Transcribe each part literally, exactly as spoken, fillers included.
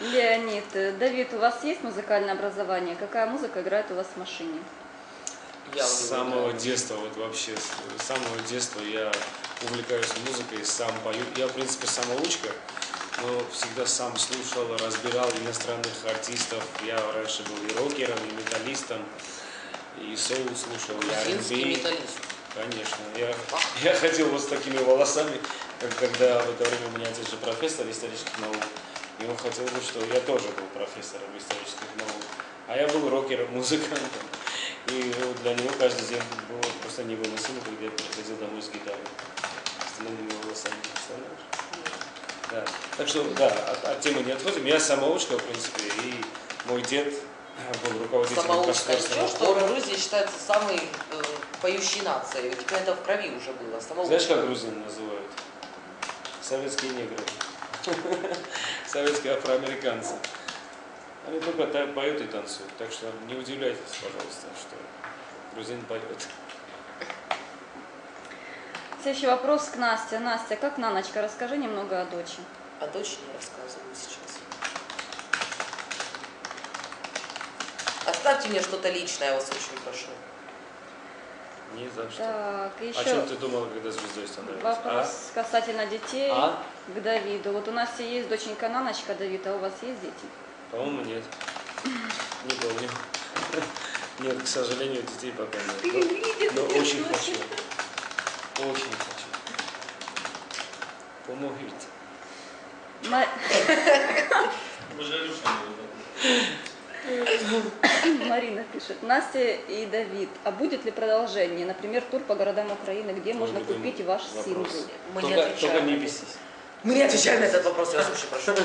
Леонид, Давид, у вас есть музыкальное образование? Какая музыка играет у вас в машине? Я с самого детства, вот вообще, с самого детства я увлекаюсь музыкой, сам пою. Я, в принципе, самоучка, но всегда сам слушал, разбирал иностранных артистов. Я раньше был и рокером, и металлистом, и соул слушал, и ар энд би. Металлист. Конечно. Я, я ходил вот с такими волосами, когда в это время у меня отец же профессор исторических наук, и он хотел бы, что я тоже был профессором исторических наук. А я был рокером, музыкантом. И для него каждый день было просто невыносимо, когда я приходил домой с гитарой, с длинными волосами, представляешь? Да. Так что, да, от, от темы не отходим. Я самоучка, в принципе, и мой дед был руководителем Самоучка, государственного что хора. Грузия считается самой э, поющей нацией. У тебя это в крови уже было. Самоучка. Знаешь, как грузин называют? Советские негры. Советские афроамериканцы. Они только так поют и танцуют. Так что не удивляйтесь, пожалуйста, что грузин поет. Следующий вопрос к Насте. Настя, как Наночка? Расскажи немного о дочи. А дочь не рассказываю сейчас. Оставьте мне что-то личное, я вас очень прошу. Ни за что. Так, еще О чем ты думала, когда звездой становилась? вопрос А? касательно детей А? к Давиду. Вот у Насти есть доченька Наночка, Давид, а у вас есть дети? По-моему, нет. Не помню. Нет, к сожалению, детей пока нет. Но, но очень хочу. Очень хочу. Помогите. Ма- Марина пишет. Настя и Давид, а будет ли продолжение? Например, тур по городам Украины, где можно любимый купить ваш вопрос. сингл? Мы не Только, отвечаем только не на бесись. этот- Мы не отвечаем на этот вопрос, я вас очень прошу.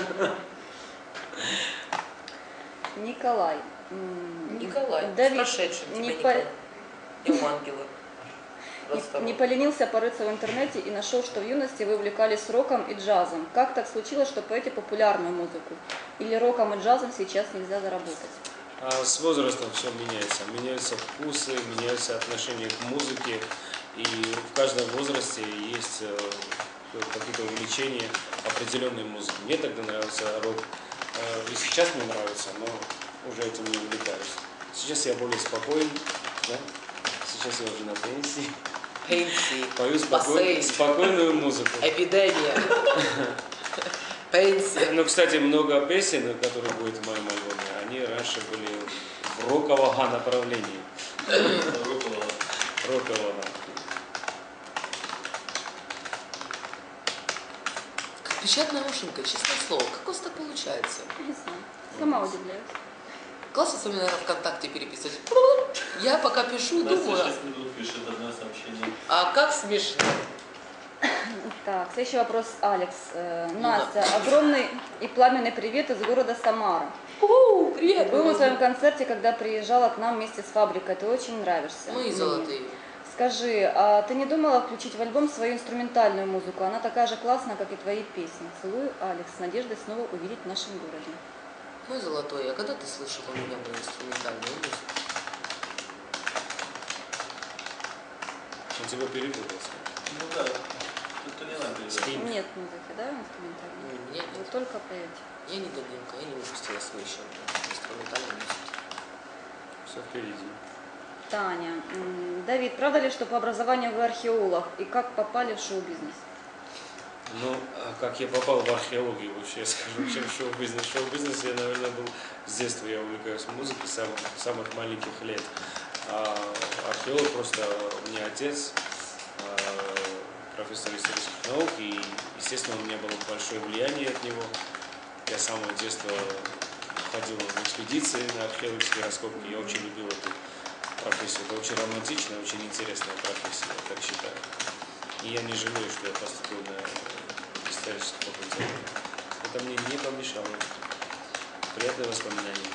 Николай. М, Николай, Давид, с прошедшим тебя, не, Николай. по- И ангелы. не- не поленился порыться в интернете и нашел, что в юности вы увлекались роком и джазом. Как так случилось, что поете популярную музыку? Или роком и джазом сейчас нельзя заработать? А с возрастом все меняется. Меняются вкусы, меняются отношения к музыке. И в каждом возрасте есть э, какие-то увлечения определенной музыки. Мне тогда нравился рок. Э, И сейчас мне нравится, но уже этим не увлекаюсь. Сейчас я более спокоен. Да? Сейчас я уже на пенсии. Пенсии, Пою спокой- бассейн, спокойную музыку. эпидемия, пенсия. Ну, кстати, много песен, которые будут в моем альбоме, они раньше были в рокового направлении. Рокового. Как печатная машинка, честное слово. Как у вас так получается? Не знаю. Сама удивляюсь. Классно с вами, наверное, ВКонтакте переписывать. Я пока пишу, думаю, шесть минут пишет одно сообщение. а как смешно. Так, следующий вопрос, Алекс. Э, Ну Настя, огромный и пламенный привет из города Самара. У, привет! Был на твоем концерте, когда приезжала к нам вместе с фабрикой. Ты очень нравишься. Мы и мне. золотые. Скажи, а ты не думала включить в альбом свою инструментальную музыку? Она такая же классная, как и твои песни. Целую, Алекс. С надеждой снова увидеть в нашем городе. Мой золотой, а когда ты слышал у меня мою инструментальную музыку? Он тебя перепутался. Ну да, тут не надо переживать. Скинь. Нет музыки, да, инструментальной? Ну, у меня Вы нет. только поете. Я не додумка, я не выпустила свой еще инструментальной музыки. Все впереди. Таня. М, Давид, правда ли, что по образованию вы археолог? И как попали в шоу-бизнес? Ну, а как я попал в археологию, вообще я скажу, чем шоу-бизнес. Шоу-бизнес я, наверное, был с детства, я увлекаюсь музыкой с самых, самых маленьких лет. А археолог просто у меня отец, а, профессор исторических наук, и, естественно, у меня было большое влияние от него. Я с самого детства ходил в экспедиции на археологические раскопки, я очень любил эту профессию. Это очень романтичная, очень интересная профессия, я так считаю. И я не жалею, что я поступил на исторический факультет. Это мне не помешало. Приятные воспоминания.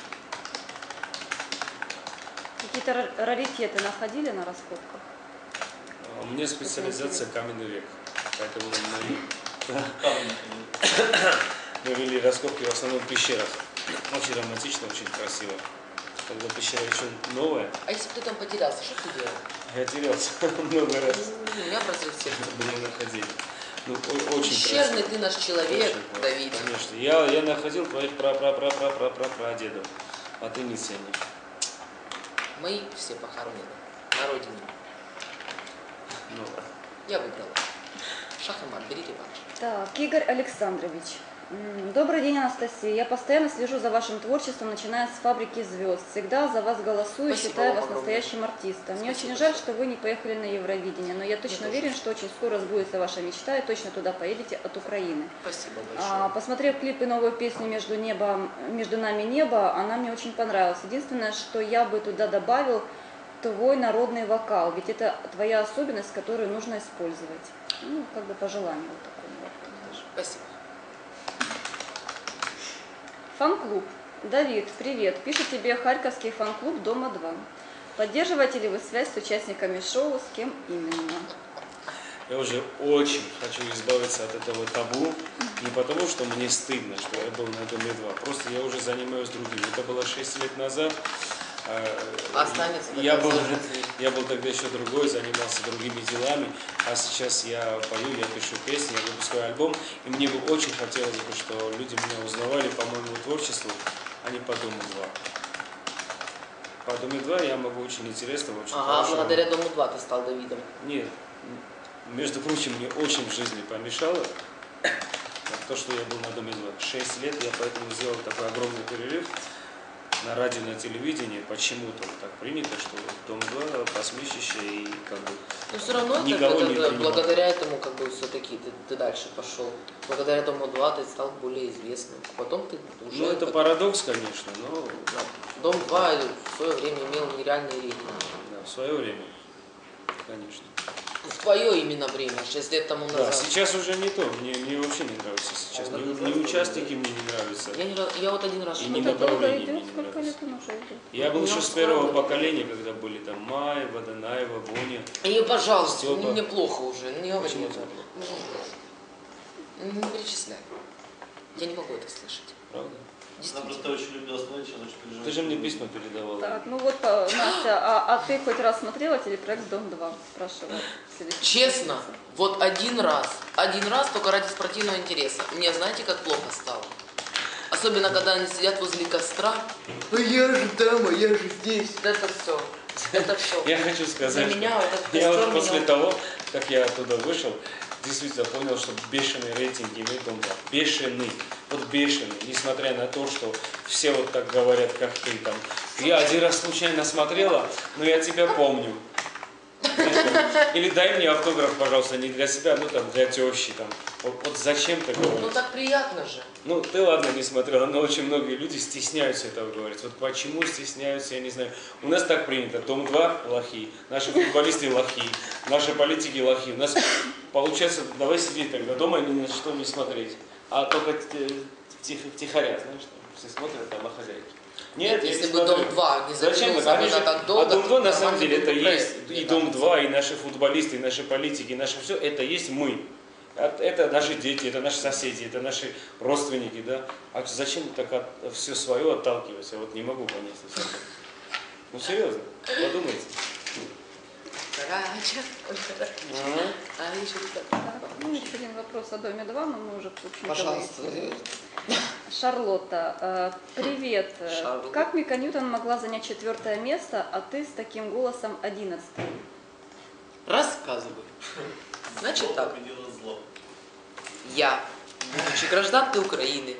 Какие-то ра- раритеты находили на раскопках? А У меня специализация каменный век. Поэтому мы, Камни. мы вели раскопки в основном в пещерах. Очень романтично, очень красиво. Когда пещера еще новая, А если бы ты там потерялся, что ты делал? я терялся много раз. У меня образуется Чтобы не находили. Ну, о- очень Ущербный красиво. ты наш человек, Очень классно, Давид. Конечно. Я, я находил твоих пра-пра-пра-пра-пра-пра-прадедов, а ты не ценишь. Мои все похоронены на родине. Ну, Я выиграла. Шах и мат, берите банк. Так, Игорь Александрович. М, Добрый день, Анастасия. Я постоянно слежу за вашим творчеством, начиная с «Фабрики звезд». Всегда за вас голосую, Спасибо считаю вам вас огромное. настоящим артистом. Мне Спасибо очень жаль, большое. что вы не поехали на Евровидение, но я точно тоже. уверен, что очень скоро сбудется ваша мечта и точно туда поедете от Украины. Спасибо А, большое. посмотрев клип и новую песню «Между, небом, «Между нами небо», она мне очень понравилась. Единственное, что я бы туда добавил, твой народный вокал, ведь это твоя особенность, которую нужно использовать. Ну, как бы по желанию вот такому вот. Спасибо. Фан-клуб. Давид, привет. Пишет тебе Харьковский фан-клуб Дома-два. Поддерживаете ли вы связь с участниками шоу, с кем именно? я уже очень хочу избавиться от этого табу. Не потому, что мне стыдно, что я был на Доме два. Просто я уже занимаюсь другим. Это было шесть лет назад. Останется Я до был, конца жизни. я был тогда еще другой, занимался другими делами, а сейчас я пою, я пишу песни, я выпускаю альбом, и мне бы очень хотелось бы, что люди меня узнавали по моему творчеству, а не по Дому два. По Дому два я могу очень интересно, очень Ага, хорошо. благодаря Дому два ты стал Давидом. Нет, между прочим, мне очень в жизни помешало то, что я был на Доме два. Шесть лет, я поэтому сделал такой огромный перерыв на радио, на телевидении. Почему-то так принято, что Дом два посмешище и как бы Но все равно это, никого это- не это принимал. благодаря этому как бы все-таки ты, ты дальше пошел. Благодаря Дому два ты стал более известным. Потом ты уже... Ну, это как- парадокс, конечно, но Дом два в свое время имел нереальный рейтинг. да, в свое время, конечно. В твое именно время, шесть лет тому Да, назад. сейчас уже не то, мне, мне вообще не нравится сейчас. А Ни, вот ни это участники мне не нравятся. Я, не, раз- я вот один раз И шел. не Это долго направление идет? мне не Сколько нравится. лет он уже идет? Я был Ну, еще с слава первого богу. поколения, когда были там Май, Водонаева, Боня. И, пожалуйста, Степа. мне плохо уже, не говори Почему это. тебе Ну, Не перечисляй. Я не могу это слышать. Правда? Она Действительно. просто очень любила смотреть, сейчас очень переживает. Ты же мне письма передавала. Так, ну вот, а, Настя, а, а ты хоть раз смотрела телепроект «Дом два»? Спрашиваю. следующий. Честно, вот один раз, один раз только ради спортивного интереса. Мне знаете, как плохо стало? Особенно, когда они сидят возле костра. А я же там, а я же здесь. Это все. Это все. Я хочу сказать, Для меня этот что я костер вот после меня- того, как я оттуда вышел, действительно понял, что бешеный рейтинг имеет Дом два. Бешеный. Вот бешеный. Несмотря на то, что все вот так говорят, как ты там. Я один раз случайно смотрела, но я тебя помню. Знаешь, или дай мне автограф, пожалуйста, не для себя, ну там для тещи. Там. Вот, вот зачем ты Ну говоришь? так приятно же. Ну, ты ладно не смотрела, но очень многие люди стесняются этого говорить. Вот почему стесняются, я не знаю. У нас так принято. Дом два лохи, наши футболисты лохи, наши политики лохи. У нас получается, давай сидеть тогда дома и ни на что не смотреть. А только тихо, тихоря, знаешь, там, все смотрят, там, а хозяйки. Нет, я если не бы смотрю. Дом два не Зачем затянулся так? бы Они на же- так долго, а Дом два на самом нормальный деле это был бы есть. проект, И мне Дом кажется. два, и наши футболисты, и наши политики, и наше все, это есть мы. От- Это наши дети, это наши соседи, это наши родственники, да. А зачем так от, все свое отталкивать? Я вот не могу понять. совсем. Ну серьезно, подумайте. Карача. Ага. А еще так. Так, ну, еще один вопрос о Доме два, но мы уже включим. Пожалуйста. Шарлотта, э, привет. Шарлотта. Как Мика Ньютон могла занять четвертое место, а ты с таким голосом одиннадцатое? Рассказывай. Значит Зло так. победило зло. Я, будучи гражданкой Украины,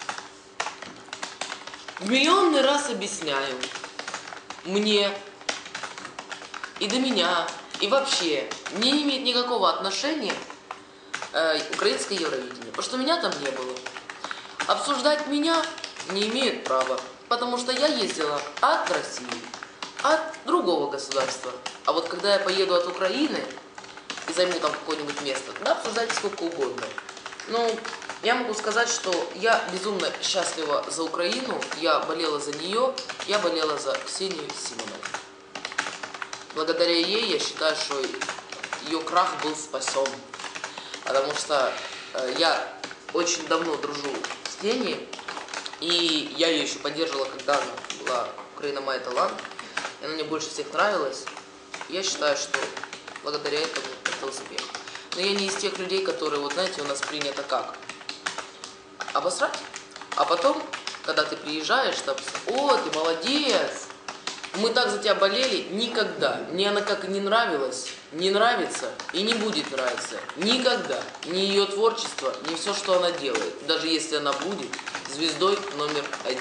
в миллионный раз объясняю, мне и до меня, и вообще не имеет никакого отношения э, украинское Евровидение, потому что меня там не было. Обсуждать меня не имеют права, потому что я ездила от России, от другого государства. А вот когда я поеду от Украины и займу там какое-нибудь место, да, обсуждайте сколько угодно. Ну, я могу сказать, что я безумно счастлива за Украину, я болела за нее, я болела за Ксению Симонову. Благодаря ей я считаю, что ее крах был спасен, потому что э, я очень давно дружу с Ксенией, и я ее еще поддерживала, когда она была «Украина мой талант», и она мне больше всех нравилась. Я считаю, что благодаря этому это успех. Но я не из тех людей, которые, вот знаете, у нас принято как? Обосрать. А потом, когда ты приезжаешь, там, о, ты молодец, мы так за тебя болели, никогда. Мне она как и не нравилась, не нравится и не будет нравиться. Никогда. Ни ее творчество, ни все, что она делает. Даже если она будет звездой номер один.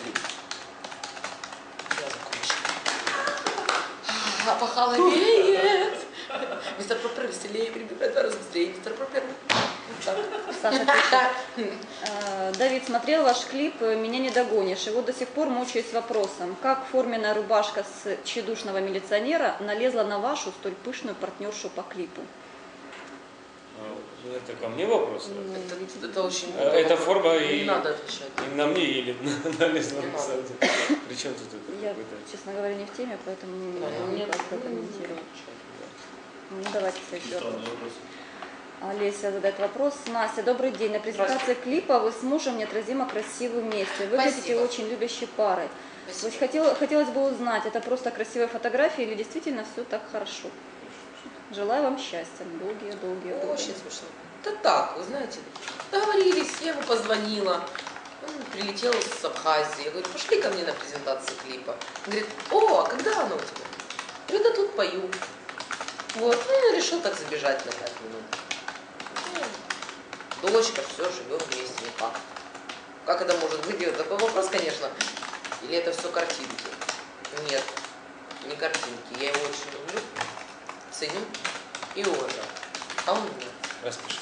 Я закончила. А похолодеет. Мистер Пропер веселее, перебегает два раза быстрее. Мистер Пропер. Саша пишет. э, Давид, смотрел ваш клип «Меня не догонишь». И вот до сих пор мучаюсь вопросом, как форменная рубашка с тщедушного милиционера налезла на вашу столь пышную партнершу по клипу? А, Это ко мне вопрос? Ну, Это, ведь- это очень... А, Эта форма Не и, надо отвечать. и на мне еле налезла. Не на надо. самом деле. Причем тут это Я, какой-то... честно говоря, не в теме, поэтому не Да, могу нет, никак ну, прокомментировать. Ну, давайте следующий вопрос. Странный вопрос. Олеся задает вопрос. Настя, добрый день. На презентации клипа вы с мужем неотразимо красивы вместе. Выглядите Спасибо. очень любящей парой. Спасибо. Вот хотела, хотелось бы узнать, это просто красивая фотография или действительно все так хорошо? Желаю вам счастья. Долгие-долгие годы. Очень смешно. Да так, вы знаете, договорились, я ему позвонила. Он прилетел с Абхазии. Я говорю, пошли ко мне на презентацию клипа. Он говорит, о, а когда оно у тебя? Я говорю, да тут пою. Вот, ну, решил так забежать на пять минут. Ну, дочка, все, живем вместе, ну как? Как это может быть? Это такой вопрос, конечно. Или это все картинки? Нет, не картинки. Я его очень люблю, ценю и уважаю. А он меня. Распишись.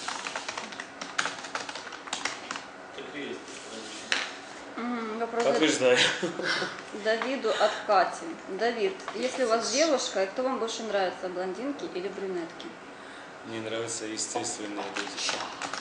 Так и есть. М, Вопрос Подтверждаю. Давиду от Кати. Давид, если у вас девушка, кто вам больше нравится, блондинки или брюнетки? Мне нравятся естественные люди.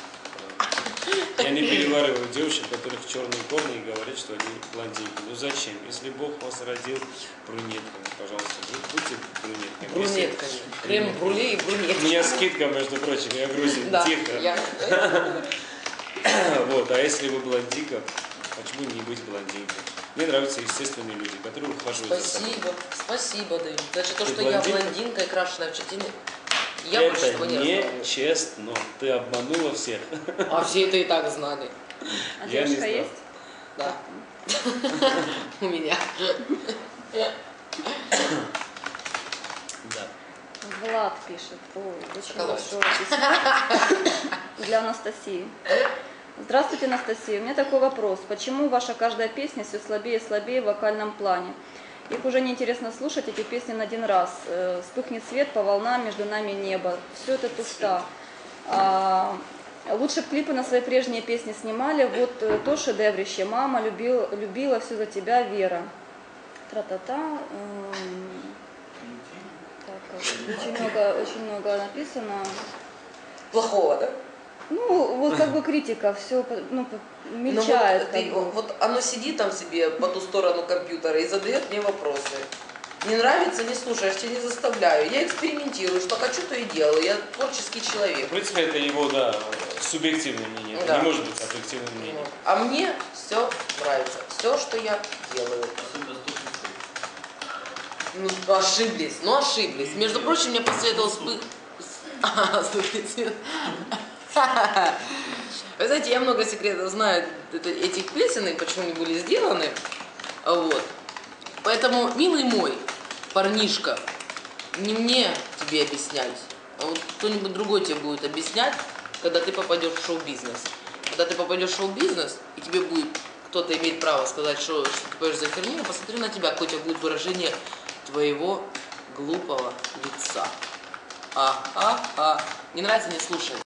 Я не перевариваю девушек, у которых черные корни и говорят, что они блондинки. Ну зачем? Если Бог вас родил брюнетками, пожалуйста, будьте брюнетками. Если- Брюнетками. Крем-брюле и У брюнетки. меня скидка, между прочим, я грузин, Да, тихо. я... Вот, а если вы блондинка, почему не быть блондинкой? Мне нравятся естественные люди, которые ухаживают за собой. Спасибо, спасибо, Давид. Значит, то, Ты что я блондинка? блондинка и крашеная в четыре, я больше Это этого не не рассказываю. честно. Ты обманула всех. А все это и так знали. А Я не девушка знал. есть? Да. У меня. Да. Влад пишет. Ой, очень Соколович. большое письмо для Анастасии. Здравствуйте, Анастасия. У меня такой вопрос. Почему ваша каждая песня все слабее и слабее в вокальном плане? Их уже неинтересно слушать, эти песни на один раз. Э, Вспыхнет свет по волнам, между нами небо. Все это туфта. А, лучше б клипы на свои прежние песни снимали. Вот э, то шедеврище. Мама любил, любила все за тебя, Вера. Тра-та-та. Эм, так, очень много, очень много написано. Плохого, да? Ну, вот как бы критика, все ну, Ну, мельчает. вот, как ты- бы. вот оно сидит там себе по ту сторону компьютера и задает мне вопросы. Не нравится, не слушаешь, тебя не заставляю. Я экспериментирую, что хочу, то и делаю. Я творческий В человек. принципе, это его, да, субъективное мнение. Это Да. не может быть объективным мнением. А мне все нравится. Все, что я делаю. А сын доступности. Ну, ошиблись, ну ошиблись. Между прочим, мне последовал спы... А, слушайте. Вы знаете, я много секретов знаю это- этих песен и почему они были сделаны. Вот. Поэтому, милый мой парнишка, не мне тебе объяснять, а вот кто-нибудь другой тебе будет объяснять, когда ты попадешь в шоу-бизнес. Когда ты попадешь в шоу-бизнес, и тебе будет кто-то иметь право сказать, что, что ты поешь за херню, я посмотрю на тебя, какое у тебя будет выражение твоего глупого лица. А, а, а. Не нравится, не слушай.